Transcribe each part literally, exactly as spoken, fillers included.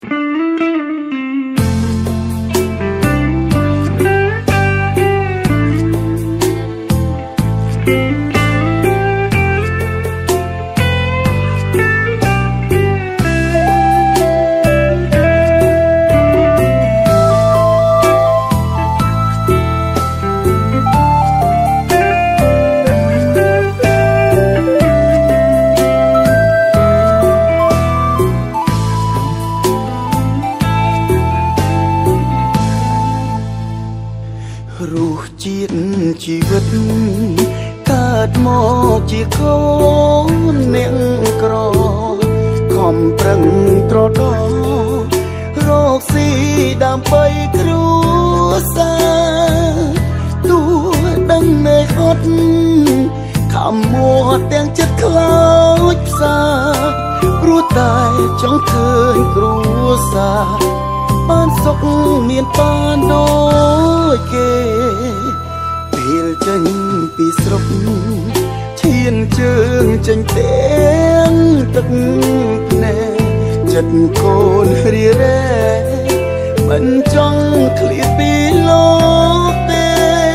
ជីវិតកើតមកជាកូនអ្នកក្រខំប្រឹងត្រដរកស៊ីដើម្បីគ្រួសារទោះដឹងនៅអត់ខំមួទាំងចិត្តខ្លោចផ្សាព្រោះតែចង់ឃើញគ្រួសារបានសុខមានបានដូចគេពេលចេញពីស្រុកឈានជើងចេញទាំងទឹកភ្នែកចិត្តកូនរីរ៉េមិនចង់ឃ្លាតពីលោកទេ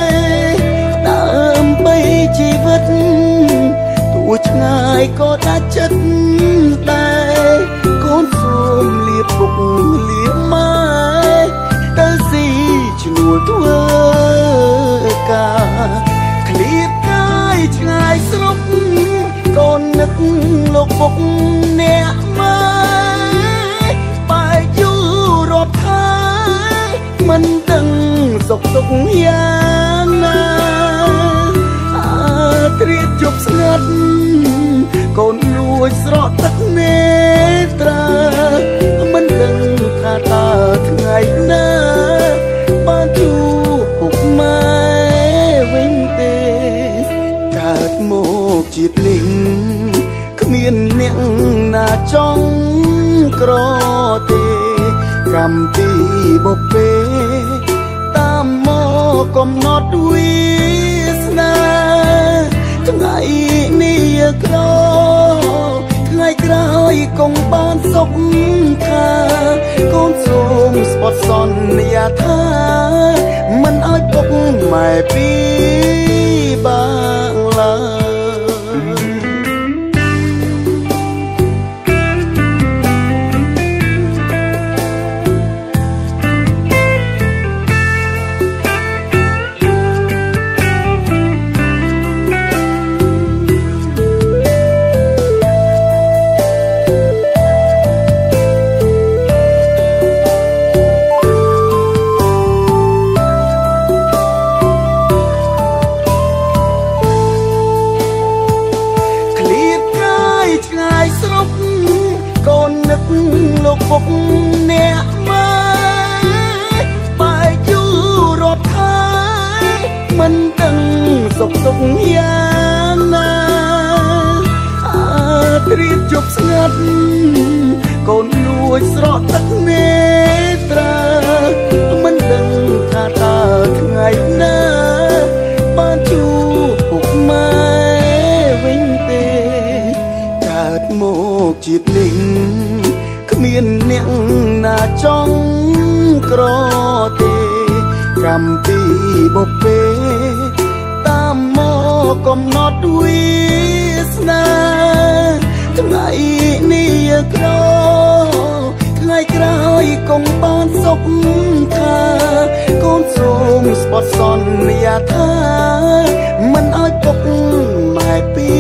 ដើម្បីជីវិតទោះឆ្ងាយក៏ដាច់ចិត្តដែរកូនសូមលាពុកលាម៉ែទៅស៊ីឈ្នួលធ្វើការឃ្លាតកាយឆ្ងាយស្រុកកូននឹកលោកពុកអ្នកម៉ែបែកយូររាប់ខែមិនដឹងសុខទុក្ខយ៉ាងណាអាត្រៀតជប់ស្ងាត់កូនលួចស្រក់ទឹកនេត្រាមិនដឹងថាតើថ្ងៃណាបានជួបពុកម៉ែវិញទេកើតមកជាតិនេះគ្មានអ្នកណាចង់ក្រទេកម្មពីបុព្វេតាមមកកំណត់វាសនាថ្ងៃនេះក្រថ្ងៃក្រោយគង់បានសុខថាកូនសូមស្បត់សន្យាថាមិនឲ្យពុកម៉ែពីបាងឡើយលោកពុកអ្នកម៉ែបែកយូររាប់ខែមិនដឹងសុខទុក្ខយ៉ាងណាអាត្រៀតជប់ស្ងាត់កូនលួចស្រក់ទឹកនេត្រាមិនដឹងថាតើថ្ងៃណាបានជួបពុកម៉ែវិញទេកើតមកជាតិនេះគ្មានអ្នកណាចង់ក្រទេកម្មពីបុព្វេតាមមកកំណត់វាសនាថ្ងៃនេះក្រថ្ងៃក្រោយគង់បានសុខថាកូនសូមស្បត់សន្យាថាមិនឲ្យពុកម៉ែពី